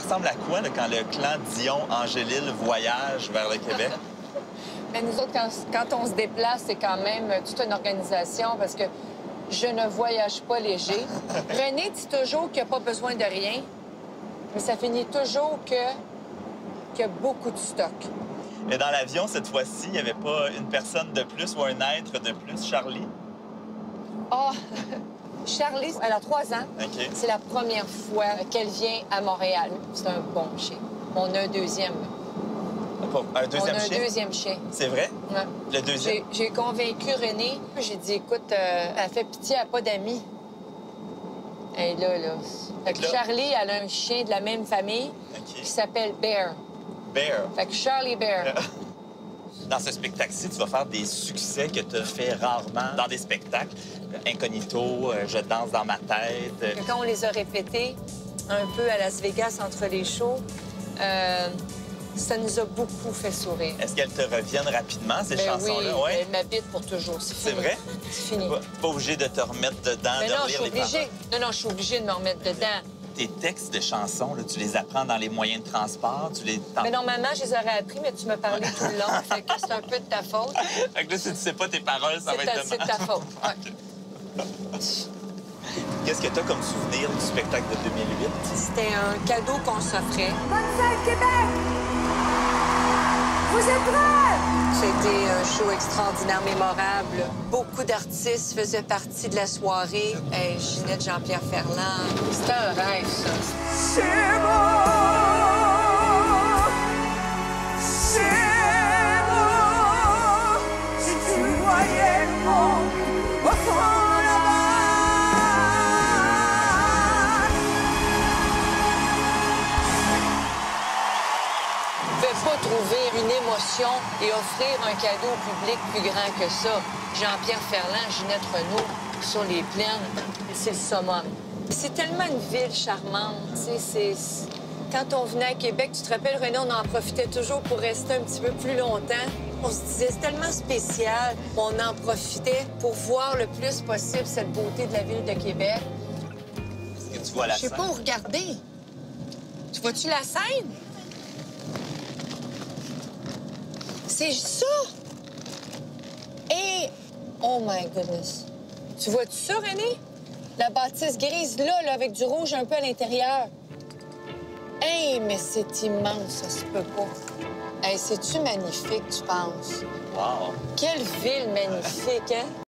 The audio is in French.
ressemble à quoi là, quand le clan Dion-Angélil voyage vers le Québec? Mais nous autres, quand on se déplace, c'est quand même toute une organisation parce que je ne voyage pas léger. René dit toujours qu'il n'y a pas besoin de rien, mais ça finit toujours qu'il y a beaucoup de stock. Et dans l'avion, cette fois-ci, il n'y avait pas une personne de plus ou un être de plus, Charlie? Ah, Charlie, elle a 3 ans. OK. C'est la première fois qu'elle vient à Montréal. C'est un bon chien. On a un deuxième. Un deuxième On a un chien? deuxième chien. C'est vrai? Ouais. Le deuxième? J'ai convaincu René. J'ai dit, écoute, elle fait pitié, elle n'a pas d'amis. Et là. Fait que Là- Charlie, elle a un chien de la même famille OK. qui s'appelle Bear. Bear. Fait que Charlie Bear. Dans ce spectacle-ci, tu vas faire des succès que tu as fait rarement dans des spectacles. Incognito, Je danse dans ma tête. Quand on les a répétés un peu à Las Vegas entre les shows, ça nous a beaucoup fait sourire. Est-ce qu'elles te reviennent rapidement, ces Ben chansons-là? oui, Ouais. elle m'habite pour toujours. C'est C'est fini. vrai? C'est fini. Pas obligé de te remettre dedans, Mais de non, je relire suis les obligée. paroles. Non, je suis obligée de me remettre dedans. Tes textes de chansons, là, tu les apprends dans les moyens de transport, tu les... Mais normalement, je les aurais appris, mais tu me parlais tout le long. Fait que c'est un peu de ta faute. Fait que là, si tu sais pas tes paroles, ça va être C'est de dommage. ta faute. Ouais. Qu'est-ce que tu as comme souvenir du spectacle de 2008? C'était un cadeau qu'on s'offrait. Bonne fête, Québec! Vous êtes prêts? C'était un show extraordinaire, mémorable. Beaucoup d'artistes faisaient partie de la soirée. Hey, Ginette, Jean-Pierre Ferland. C'était un rêve, ça. C'est beau! C'est beau! Si tu voyais le monde au fond là-bas. Je ne pouvais pas trouver une émotion et offrir un cadeau au public plus grand que ça. Jean-Pierre Ferland, Ginette Renault, sur les plaines, c'est le summum. C'est tellement une ville charmante, tu sais, Quand on venait à Québec, tu te rappelles, René, on en profitait toujours pour rester un petit peu plus longtemps. On se disait, c'est tellement spécial. On en profitait pour voir le plus possible cette beauté de la ville de Québec. Est-ce que tu vois la Je sais scène? pas où regarder. Tu vois-tu la scène? C'est ça! Et... Oh my goodness! Tu vois-tu ça, René? La bâtisse grise, là, avec du rouge un peu à l'intérieur. Hey, mais c'est immense, ça se peut pas. Hey, c'est-tu magnifique, tu penses? Wow! Quelle ville magnifique, hein?